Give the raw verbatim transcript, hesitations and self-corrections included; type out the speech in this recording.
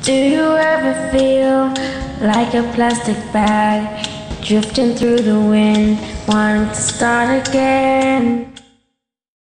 Do you ever feel like a plastic bag drifting through the wind, wanting to start again?